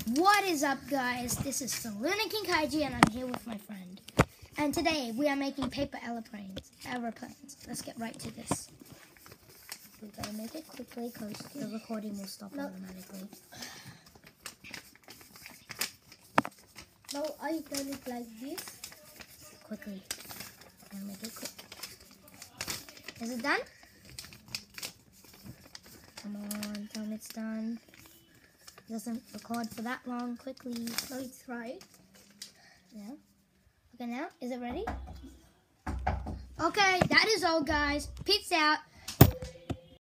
What is up, guys? This is Selena Kinkaiji and I'm here with my friend. And today we are making paper aeroplanes. Let's get right to this. We gotta make it quickly because the recording will stop automatically. Now I turn it like this. Quickly. I'm gonna make it quick. Is it done? Come on, tell me it's done. It doesn't record for that long. Quickly. Now it's right. Yeah. Okay, now, is it ready? Okay, that is all, guys. Peace out.